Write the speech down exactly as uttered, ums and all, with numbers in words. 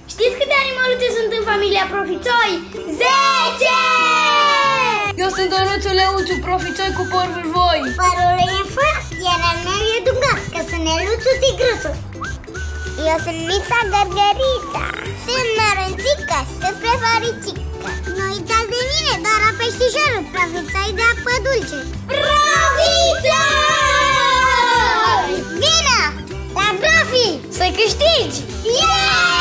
Știți câte animăluțe sunt în familia Profițoi? zece! Eu sunt Ănuțul Leuțu, Profițoi cu păr vârvoi. Părul e făt, iar al meu e dungat, că sunt Neluțu Tigruțu. Eu sunt Mița Gărgărița. Sunt Mărânțică, sunt Prefaricică. Nu uitați de mine, doar a peștișorul, Profițoi de apă dulce. Profițoi! Vină! La Profi! Să câștigi! Yeah!